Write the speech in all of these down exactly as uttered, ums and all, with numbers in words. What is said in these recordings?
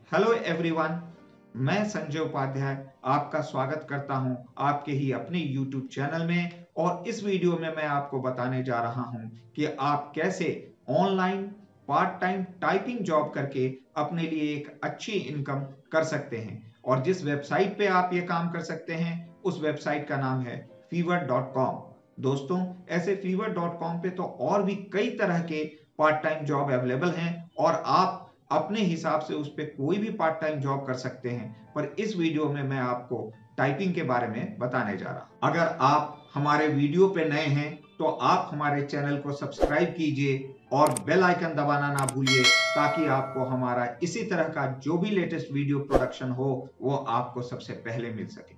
Hello everyone, मैं संजय उपाध्याय आपका स्वागत करता हूं आपके ही अपने यूट्यूब चैनल में। और इस वीडियो में मैं आपको बताने जा रहा हूं कि आप कैसे online part time typing job करके अपने लिए एक अच्छी इनकम कर सकते हैं। और जिस वेबसाइट पे आप ये काम कर सकते हैं उस वेबसाइट का नाम है फीवर डॉट कॉम। दोस्तों, ऐसे फीवर डॉट कॉम पे तो और भी कई तरह के पार्ट टाइम जॉब अवेलेबल हैं और आप अपने हिसाब से उस पर कोई भी पार्ट टाइम जॉब कर सकते हैं। पर इस वीडियो में मैं आपको टाइपिंग के बारे में बताने जा रहा हूं। अगर आप हमारे वीडियो पे नए हैं तो आप हमारे चैनल को सब्सक्राइब कीजिए और बेल आइकन दबाना ना भूलिए, ताकि आपको हमारा इसी तरह का जो भी लेटेस्ट वीडियो प्रोडक्शन हो वो आपको सबसे पहले मिल सके।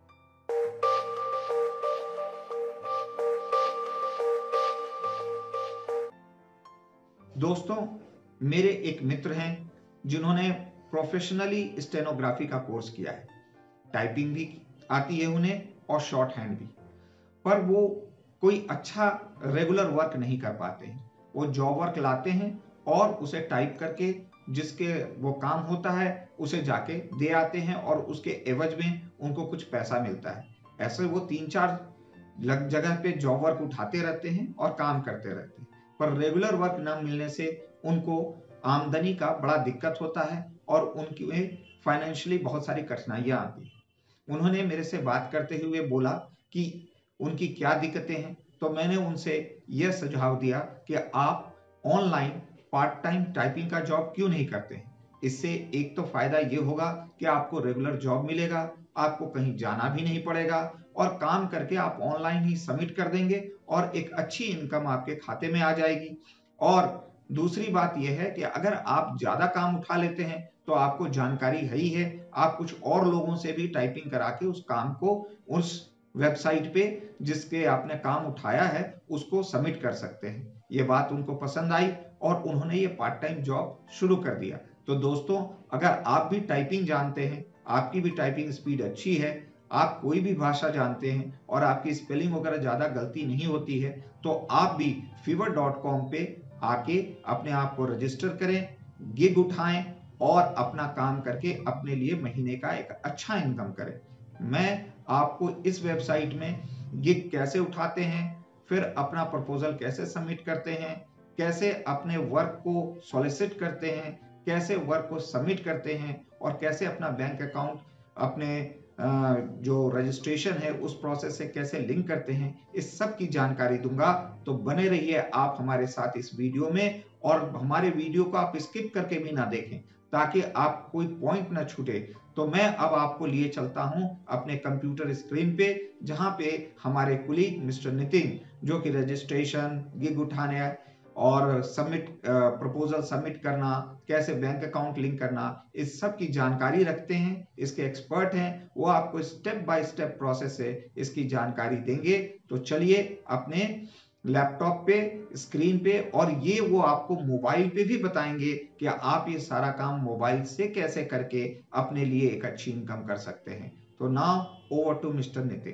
दोस्तों, मेरे एक मित्र हैं जिन्होंने प्रोफेशनली स्टेनोग्राफी का कोर्स किया है। टाइपिंग भी आती है उन्हें और शॉर्ट हैंड भी, पर वो कोई अच्छा रेगुलर वर्क नहीं कर पाते हैं। वो जॉब वर्क लाते हैं और उसे टाइप करके जिसके वो काम होता है उसे जाके दे आते हैं और उसके एवज में उनको कुछ पैसा मिलता है। ऐसे वो तीन चार लग जगह पे जॉब वर्क उठाते रहते हैं और काम करते रहते हैं, पर रेगुलर वर्क न मिलने से उनको आमदनी का बड़ा दिक्कत होता है और उनकी फाइनेंशियली बहुत सारी कठिनाइयां आती हैं। उन्होंने मेरे से बात करते हुए बोला कि उनकी क्या दिक्कतें हैं, तो मैंने उनसे यह सुझाव दिया कि आप ऑनलाइन पार्ट टाइम टाइपिंग का जॉब क्यों नहीं करते हैं। इससे एक तो फायदा ये होगा कि आपको रेगुलर जॉब मिलेगा, आपको कहीं जाना भी नहीं पड़ेगा और काम करके आप ऑनलाइन ही सबमिट कर देंगे और एक अच्छी इनकम आपके खाते में आ जाएगी। और दूसरी बात यह है कि अगर आप ज्यादा काम उठा लेते हैं तो आपको जानकारी है ही है, आप कुछ और लोगों से भी टाइपिंग करा के उस काम को उस वेबसाइट पे जिसके आपने काम उठाया है उसको सबमिट कर सकते हैं। ये बात उनको पसंद आई और उन्होंने ये पार्ट टाइम जॉब शुरू कर दिया। तो दोस्तों, अगर आप भी टाइपिंग जानते हैं, आपकी भी टाइपिंग स्पीड अच्छी है, आप कोई भी भाषा जानते हैं और आपकी स्पेलिंग वगैरह ज्यादा गलती नहीं होती है, तो आप भी फीवर डॉट कॉम पे आके अपने आप को रजिस्टर करें, गिग उठाएं और अपना काम करके अपने लिए महीने का एक अच्छा इनकम करें। मैं आपको इस वेबसाइट में गिग कैसे उठाते हैं, फिर अपना प्रपोजल कैसे सबमिट करते हैं, कैसे अपने वर्क को सॉलिसिट करते हैं, कैसे वर्क को सबमिट करते हैं और कैसे अपना बैंक अकाउंट अपने जो रजिस्ट्रेशन है उस प्रोसेस से कैसे लिंक करते हैं, इस सब की जानकारी दूंगा। तो बने रहिए आप हमारे साथ इस वीडियो में और हमारे वीडियो को आप स्किप करके भी ना देखें ताकि आप कोई पॉइंट ना छूटे। तो मैं अब आपको लिए चलता हूं अपने कंप्यूटर स्क्रीन पे, जहां पे हमारे कुलीग मिस्टर नितिन, जो कि रजिस्ट्रेशन, गिग उठाने और सबमिट प्रपोजल सबमिट करना, कैसे बैंक अकाउंट लिंक करना, इस सब की जानकारी रखते हैं, इसके एक्सपर्ट हैं। वो आपको स्टेप बाय स्टेप प्रोसेस से इसकी जानकारी देंगे। तो चलिए अपने लैपटॉप पे, स्क्रीन पे, और ये वो आपको मोबाइल पे भी बताएंगे कि आप ये सारा काम मोबाइल से कैसे करके अपने लिए एक अच्छी इनकम कर सकते हैं। तो now over to mister Nitin.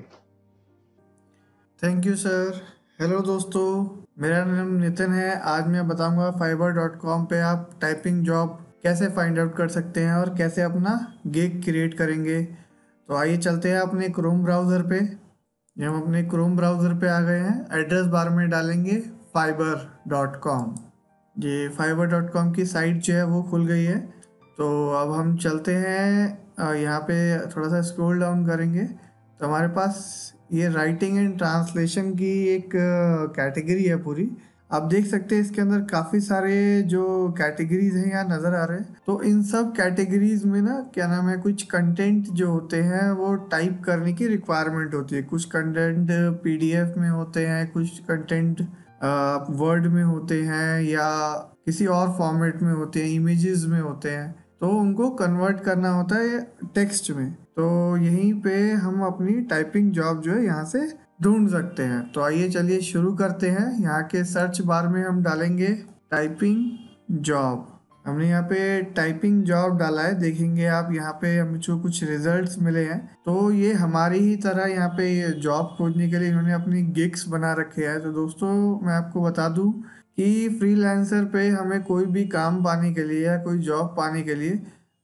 Thank you sir. Hello दोस्तों, मेरा नाम नितिन है। आज मैं बताऊंगा फाइवर डॉट कॉम पे आप टाइपिंग जॉब कैसे फाइंड आउट कर सकते हैं और कैसे अपना गिग क्रिएट करेंगे। तो आइए चलते हैं अपने क्रोम ब्राउज़र पे। ये हम अपने क्रोम ब्राउज़र पे आ गए हैं। एड्रेस बार में डालेंगे फाइवर डॉट कॉम। ये फाइवर डॉट कॉम की साइट जो है वो खुल गई है। तो अब हम चलते हैं, यहाँ पे थोड़ा सा स्क्रॉल डाउन करेंगे तो हमारे पास ये राइटिंग एंड ट्रांसलेशन की एक कैटेगरी है पूरी। आप देख सकते हैं इसके अंदर काफ़ी सारे जो कैटेगरीज हैं यहाँ नज़र आ रहे हैं। तो इन सब कैटेगरीज में ना क्या नाम है, कुछ कंटेंट जो होते हैं वो टाइप करने की रिक्वायरमेंट होती है। कुछ कंटेंट पीडीएफ में होते हैं, कुछ कंटेंट वर्ड में होते हैं या किसी और फॉर्मेट में होते हैं, इमेजेस में होते हैं। तो उनको कन्वर्ट करना होता है टेक्स्ट में। तो यहीं पे हम अपनी टाइपिंग जॉब जो है यहाँ से ढूंढ सकते हैं। तो आइए चलिए शुरू करते हैं। यहाँ के सर्च बार में हम डालेंगे टाइपिंग जॉब। हमने यहाँ पे टाइपिंग जॉब डाला है, देखेंगे आप यहाँ पे हमको कुछ रिजल्ट्स मिले हैं। तो ये हमारी ही तरह यहाँ पे ये जॉब खोजने के लिए इन्होंने अपनी गिग्स बना रखे हैं। तो दोस्तों मैं आपको बता दूं कि फ्रीलांसर पे हमें कोई भी काम पाने के लिए या कोई जॉब पाने के लिए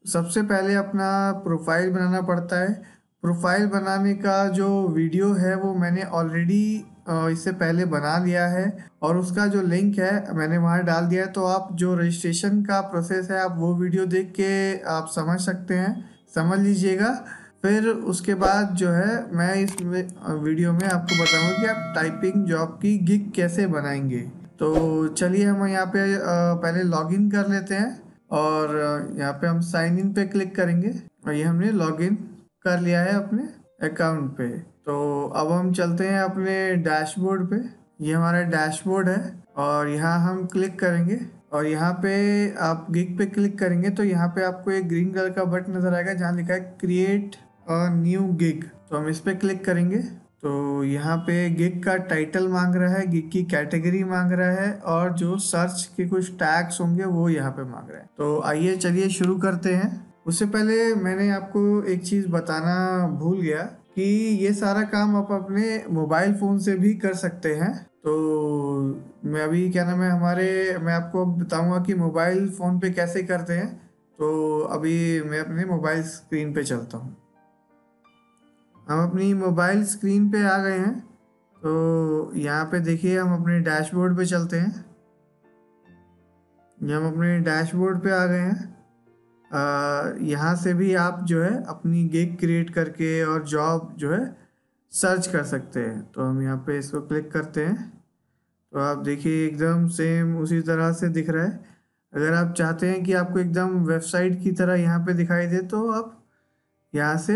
सबसे पहले अपना प्रोफाइल बनाना पड़ता है। प्रोफाइल बनाने का जो वीडियो है वो मैंने ऑलरेडी इससे पहले बना लिया है और उसका जो लिंक है मैंने वहाँ डाल दिया है। तो आप जो रजिस्ट्रेशन का प्रोसेस है आप वो वीडियो देख के आप समझ सकते हैं, समझ लीजिएगा। फिर उसके बाद जो है मैं इस वीडियो में आपको बताऊंगा कि आप टाइपिंग जॉब की गिग कैसे बनाएंगे। तो चलिए हम यहाँ पे अ, पहले लॉगिन कर लेते हैं और यहाँ पे हम साइन इन पे क्लिक करेंगे और ये हमने लॉगिन कर लिया है अपने अकाउंट पे। तो अब हम चलते हैं अपने डैशबोर्ड पे। ये हमारा डैशबोर्ड है और यहाँ हम क्लिक करेंगे और यहाँ पे आप गिग पे क्लिक करेंगे तो यहाँ पे आपको एक ग्रीन कलर का बटन नजर आएगा जहाँ लिखा है क्रिएट अ न्यू गिग। तो हम इस पे क्लिक करेंगे तो यहाँ पे गिग का टाइटल मांग रहा है, गिग की कैटेगरी मांग रहा है और जो सर्च के कुछ टैग्स होंगे वो यहाँ पे मांग रहा है। तो आइए चलिए शुरू करते हैं। उससे पहले मैंने आपको एक चीज़ बताना भूल गया कि ये सारा काम आप अपने मोबाइल फ़ोन से भी कर सकते हैं। तो मैं अभी क्या नाम है हमारे मैं आपको बताऊंगा कि मोबाइल फ़ोन पे कैसे करते हैं। तो अभी मैं अपने मोबाइल स्क्रीन पे चलता हूँ। हम अपनी मोबाइल स्क्रीन पे आ गए हैं। तो यहाँ पे देखिए हम अपने डैशबोर्ड पे चलते हैं। ये हम अपने डैशबोर्ड पे आ गए हैं। यहाँ से भी आप जो है अपनी गिग क्रिएट करके और जॉब जो है सर्च कर सकते हैं। तो हम यहाँ पे इसको क्लिक करते हैं तो आप देखिए एकदम सेम उसी तरह से दिख रहा है। अगर आप चाहते हैं कि आपको एकदम वेबसाइट की तरह यहाँ पे दिखाई दे तो आप यहाँ से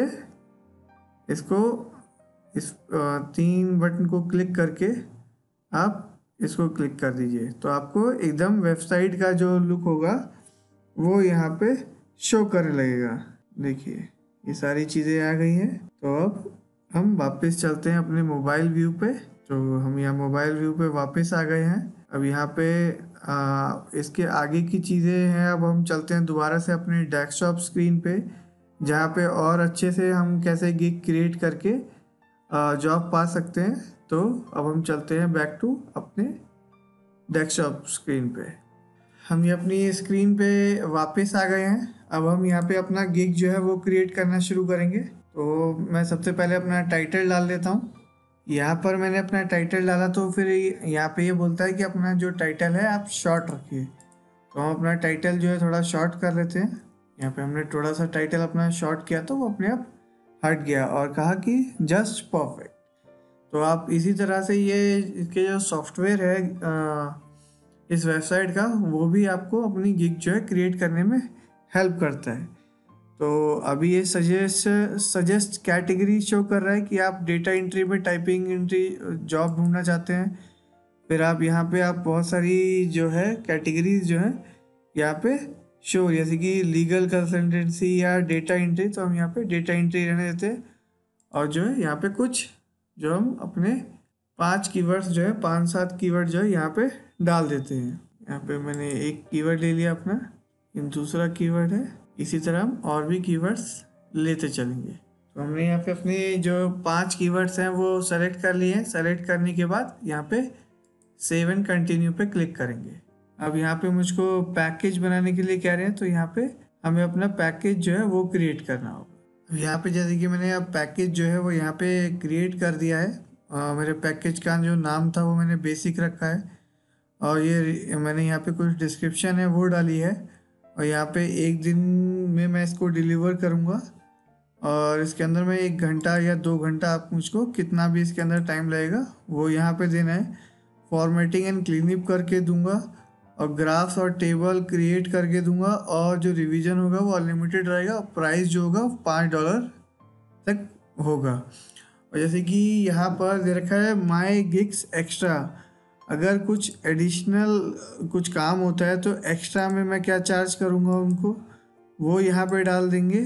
इसको इस तीन बटन को क्लिक करके आप इसको क्लिक कर दीजिए तो आपको एकदम वेबसाइट का जो लुक होगा वो यहाँ पे शो करने लगेगा। देखिए ये सारी चीज़ें आ गई हैं। तो अब हम वापस चलते हैं अपने मोबाइल व्यू पे। तो हम यहाँ मोबाइल व्यू पे वापस आ गए हैं। अब यहाँ पे आ, इसके आगे की चीज़ें हैं। अब हम चलते हैं दोबारा से अपने डेस्कटॉप स्क्रीन पे जहाँ पे और अच्छे से हम कैसे गिग क्रिएट करके जॉब पा सकते हैं। तो अब हम चलते हैं बैक टू अपने डेस्कटॉप स्क्रीन पे। हम ये अपनी स्क्रीन पे वापस आ गए हैं। अब हम यहाँ पे अपना गिग जो है वो क्रिएट करना शुरू करेंगे। तो मैं सबसे पहले अपना टाइटल डाल देता हूँ। यहाँ पर मैंने अपना टाइटल डाला तो फिर यहाँ पे ये बोलता है कि अपना जो टाइटल है आप शॉर्ट रखिए। तो हम अपना टाइटल जो है थोड़ा शॉर्ट कर लेते हैं। यहाँ पे हमने थोड़ा सा टाइटल अपना शॉर्ट किया तो वो अपने आप हट गया और कहा कि जस्ट परफेक्ट। तो आप इसी तरह से ये इसके जो सॉफ्टवेयर है आ, इस वेबसाइट का वो भी आपको अपनी गिग जो है क्रिएट करने में हेल्प करता है। तो अभी ये सजेस्ट सजेस्ट कैटेगरी शो कर रहा है कि आप डेटा एंट्री में टाइपिंग एंट्री जॉब ढूंढना चाहते हैं। फिर आप यहाँ पे आप बहुत सारी जो है कैटेगरीज जो है यहाँ पे शो, जैसे कि लीगल कंसल्टेंसी या डेटा एंट्री। तो हम यहाँ पे डेटा एंट्री रहने देते हैं और जो है यहाँ पे कुछ जो हम अपने पांच कीवर्ड्स जो है पांच सात कीवर्ड जो है यहाँ पे डाल देते हैं। यहाँ पे मैंने एक कीवर्ड ले लिया अपना, इन दूसरा कीवर्ड है। इसी तरह हम और भी कीवर्ड्स लेते चलेंगे। तो हमने यहाँ पे अपने जो पांच कीवर्ड्स हैं वो सेलेक्ट कर लिए हैं। सेलेक्ट करने के बाद यहाँ पे सेव एंड कंटिन्यू पे क्लिक करेंगे। अब यहाँ पे मुझको पैकेज बनाने के लिए कह रहे हैं तो यहाँ पे हमें अपना पैकेज जो है वो क्रिएट करना होगा। यहाँ पे जैसे कि मैंने अब पैकेज जो है वो यहाँ पे क्रिएट कर दिया है। आ, मेरे पैकेज का जो नाम था वो मैंने बेसिक रखा है और ये मैंने यहाँ पे कुछ डिस्क्रिप्शन है वो डाली है और यहाँ पे एक दिन में मैं इसको डिलीवर करूँगा और इसके अंदर मैं एक घंटा या दो घंटा आप मुझको कितना भी इसके अंदर टाइम लगेगा वो यहाँ पे देना है। फॉर्मेटिंग एंड क्लीनअप करके दूंगा और ग्राफ्स और टेबल क्रिएट करके दूंगा और जो रिवीजन होगा वो अनलिमिटेड रहेगा। प्राइस जो होगा पाँच डॉलर तक होगा। और जैसे कि यहाँ पर दे रखा है माई गिग्स एक्स्ट्रा, अगर कुछ एडिशनल कुछ काम होता है तो एक्स्ट्रा में मैं क्या चार्ज करूँगा उनको वो यहाँ पे डाल देंगे।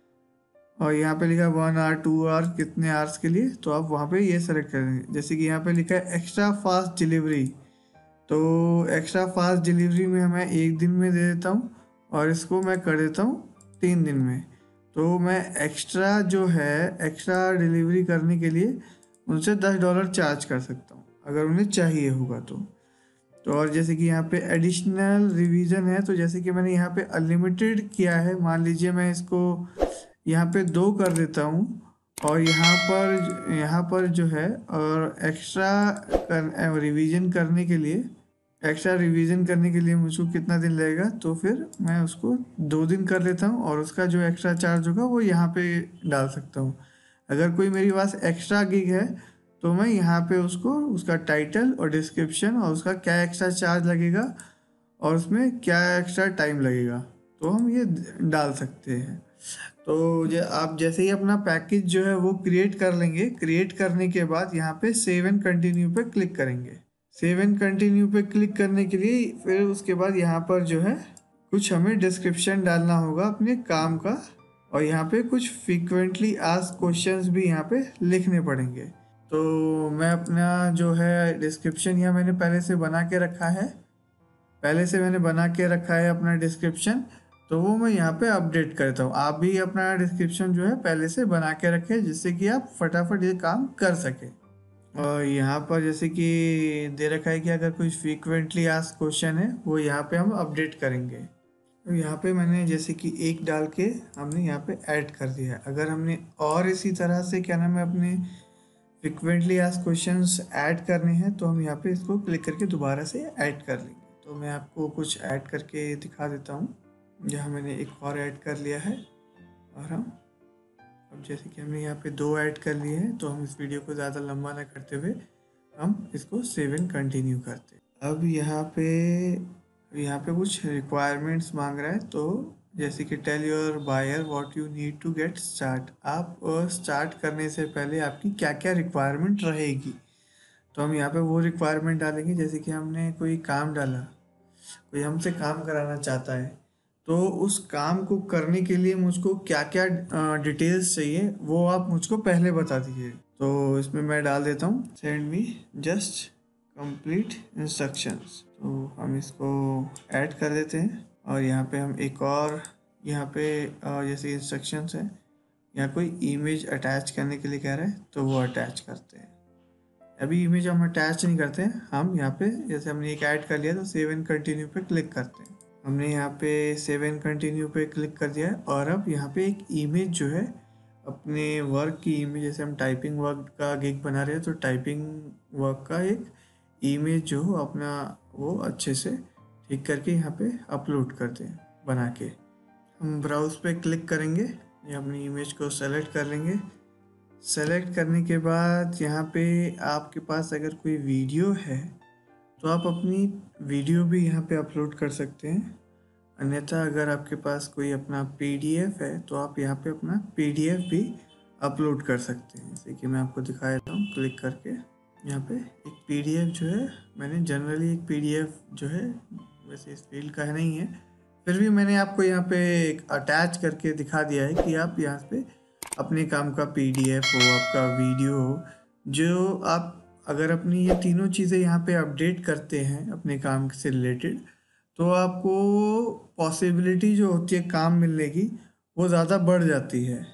और यहाँ पे लिखा वन आवर टू आवर कितने आवर्स के लिए, तो आप वहाँ पे ये सेलेक्ट करेंगे। जैसे कि यहाँ पे लिखा है एक्स्ट्रा फास्ट डिलीवरी, तो एक्स्ट्रा फास्ट डिलीवरी में मैं एक दिन में दे देता हूँ और इसको मैं कर देता हूँ तीन दिन में। तो मैं एक्स्ट्रा जो है एक्स्ट्रा डिलीवरी करने के लिए उनसे दस डॉलर चार्ज कर सकता हूँ अगर उन्हें चाहिए होगा तो। तो और जैसे कि यहाँ पे एडिशनल रिवीजन है, तो जैसे कि मैंने यहाँ पे अनलिमिटेड किया है, मान लीजिए मैं इसको यहाँ पे दो कर देता हूँ, और यहाँ पर यहाँ पर जो है और एक्स्ट्रा कर रिवीजन करने के लिए एक्स्ट्रा रिवीजन करने के लिए मुझको कितना दिन लगेगा, तो फिर मैं उसको दो दिन कर लेता हूँ और उसका जो एक्स्ट्रा चार्ज होगा वो यहाँ पे डाल सकता हूँ। अगर कोई मेरे पास एक्स्ट्रा गिग है तो मैं यहाँ पे उसको उसका टाइटल और डिस्क्रिप्शन और उसका क्या एक्स्ट्रा चार्ज लगेगा और उसमें क्या एक्स्ट्रा टाइम लगेगा, तो हम ये डाल सकते हैं। तो जो आप जैसे ही अपना पैकेज जो है वो क्रिएट कर लेंगे, क्रिएट करने के बाद यहाँ पे सेव एंड कंटिन्यू पे क्लिक करेंगे। सेव एंड कंटिन्यू पे क्लिक करने के लिए फिर उसके बाद यहाँ पर जो है कुछ हमें डिस्क्रिप्शन डालना होगा अपने काम का, और यहाँ पे कुछ फ्रीक्वेंटली आस्क्ड क्वेश्चंस भी यहाँ पे लिखने पड़ेंगे। तो मैं अपना जो है डिस्क्रिप्शन यहाँ मैंने पहले से बना के रखा है पहले से मैंने बना के रखा है अपना डिस्क्रिप्शन, तो वो मैं यहाँ पे अपडेट करता हूँ। आप भी अपना डिस्क्रिप्शन जो है पहले से बना के रखें जिससे कि आप फटाफट ये काम कर सकें। और यहाँ पर जैसे कि दे रखा है कि अगर कोई फ्रीक्वेंटली आस्क्ड क्वेश्चन है वो यहाँ पे हम अपडेट करेंगे। तो यहाँ पे मैंने जैसे कि एक डाल के हमने यहाँ पे ऐड कर दिया है। अगर हमने और इसी तरह से क्या नाम है अपने फ्रीक्वेंटली आस्क्ड क्वेश्चंस ऐड करने हैं तो हम यहाँ पे इसको क्लिक करके दोबारा से ऐड कर लेंगे। तो मैं आपको कुछ ऐड करके दिखा देता हूँ। यहाँ मैंने एक और ऐड कर लिया है, और हम अब जैसे कि हमने यहाँ पे दो ऐड कर लिए हैं तो हम इस वीडियो को ज़्यादा लंबा ना करते हुए हम इसको सेव एंड कंटिन्यू करते हैं। अब यहाँ पे यहाँ पे कुछ रिक्वायरमेंट्स मांग रहा है, तो जैसे कि tell your buyer what you need to get start. आप स्टार्ट करने से पहले आपकी क्या क्या रिक्वायरमेंट रहेगी, तो हम यहाँ पे वो रिक्वायरमेंट डालेंगे। जैसे कि हमने कोई काम डाला, कोई हमसे काम कराना चाहता है, तो उस काम को करने के लिए मुझको क्या क्या डिटेल्स चाहिए वो आप मुझको पहले बता दीजिए। तो इसमें मैं डाल देता हूँ send me just complete instructions. तो हम इसको ऐड कर देते हैं, और यहाँ पे हम एक और यहाँ पे जैसे इंस्ट्रक्शंस हैं, यहाँ कोई इमेज अटैच करने के लिए कह रहा है तो वो अटैच करते हैं। अभी इमेज हम अटैच नहीं करते हैं, हम यहाँ पे जैसे हमने एक ऐड कर लिया तो सेव एंड कंटिन्यू पे क्लिक करते हैं। हमने यहाँ पे सेव एंड कंटिन्यू पे क्लिक कर दिया है, और अब यहाँ पे एक इमेज जो है अपने वर्क की इमेज, जैसे हम टाइपिंग वर्क का गिग बना रहे हैं तो टाइपिंग वर्क का एक इमेज जो अपना वो अच्छे से ठीक करके यहाँ पे अपलोड करते हैं बना के। हम ब्राउज पे क्लिक करेंगे, ये अपनी इमेज को सेलेक्ट कर लेंगे। सेलेक्ट करने के बाद यहाँ पे आपके पास अगर कोई वीडियो है तो आप अपनी वीडियो भी यहाँ पे अपलोड कर सकते हैं। अन्यथा अगर आपके पास कोई अपना पीडीएफ है तो आप यहाँ पे अपना पीडीएफ भी अपलोड कर सकते हैं। जैसे कि मैं आपको दिखा देता हूँ क्लिक करके। यहाँ पे एक पीडीएफ जो है, मैंने जनरली एक पीडीएफ जो है, वैसे इस फील्ड का है नहीं है, फिर भी मैंने आपको यहाँ पे एक अटैच करके दिखा दिया है कि आप यहाँ पे अपने काम का पीडीएफ हो, आपका वीडियो हो, जो आप अगर अपनी ये तीनों चीज़ें यहाँ पे अपडेट करते हैं अपने काम से रिलेटेड, तो आपको पॉसिबिलिटी जो होती है काम मिलने की वो ज़्यादा बढ़ जाती है।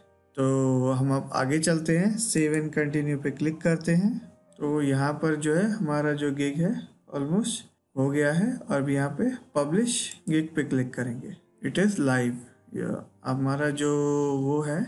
तो हम अब आगे चलते हैं, सेव एंड कंटिन्यू पे क्लिक करते हैं। तो यहाँ पर जो है हमारा जो गिग है ऑलमोस्ट हो गया है, और अब यहाँ पे पब्लिश गिग पे क्लिक करेंगे। It is live. हमारा जो वो है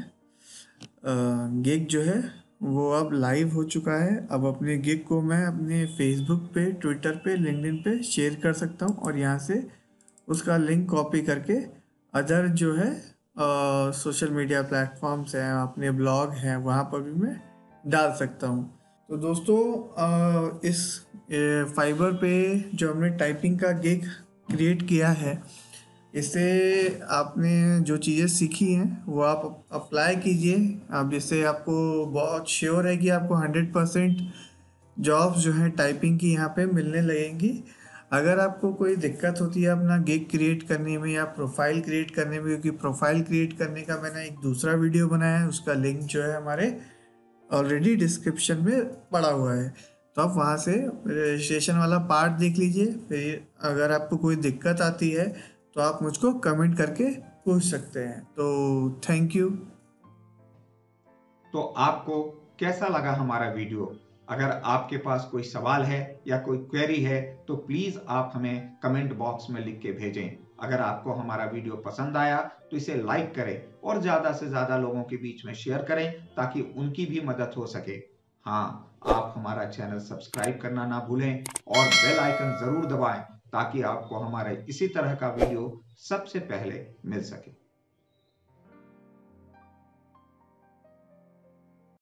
गिग जो है वो अब लाइव हो चुका है। अब अपने गिग को मैं अपने फेसबुक पे, ट्विटर पे, लिंक्डइन पे शेयर कर सकता हूँ, और यहाँ से उसका लिंक कॉपी करके अदर जो है सोशल मीडिया प्लेटफॉर्म्स हैं, अपने ब्लॉग हैं, वहाँ पर भी मैं डाल सकता हूँ। तो दोस्तों आ, इस फाइबर पे जो हमने टाइपिंग का गिग क्रिएट किया है, इससे आपने जो चीज़ें सीखी हैं वो आप अप्लाई कीजिए। आप जिससे आपको बहुत श्योर है कि आपको हंड्रेड परसेंट जॉब्स जो हैं टाइपिंग की यहाँ पे मिलने लगेंगी। अगर आपको कोई दिक्कत होती है अपना गिग क्रिएट करने में या प्रोफाइल क्रिएट करने में, क्योंकि प्रोफाइल क्रिएट करने का मैंने एक दूसरा वीडियो बनाया है, उसका लिंक जो है हमारे ऑलरेडी डिस्क्रिप्शन में पड़ा हुआ है, तो आप वहाँ से रजिस्ट्रेशन वाला पार्ट देख लीजिए। फिर अगर आपको कोई दिक्कत आती है तो आप मुझको कमेंट करके पूछ सकते हैं। तो थैंक यू। तो आपको कैसा लगा हमारा वीडियो? अगर आपके पास कोई सवाल है या कोई क्वेरी है तो प्लीज आप हमें कमेंट बॉक्स में लिख के भेजें। अगर आपको हमारा वीडियो पसंद आया तो इसे लाइक करें और ज्यादा से ज्यादा लोगों के बीच में शेयर करें ताकि उनकी भी मदद हो सके। हाँ, आप हमारा चैनल सब्सक्राइब करना ना भूलें और बेल आइकन जरूर दबाएं ताकि आपको हमारे इसी तरह का वीडियो सबसे पहले मिल सके।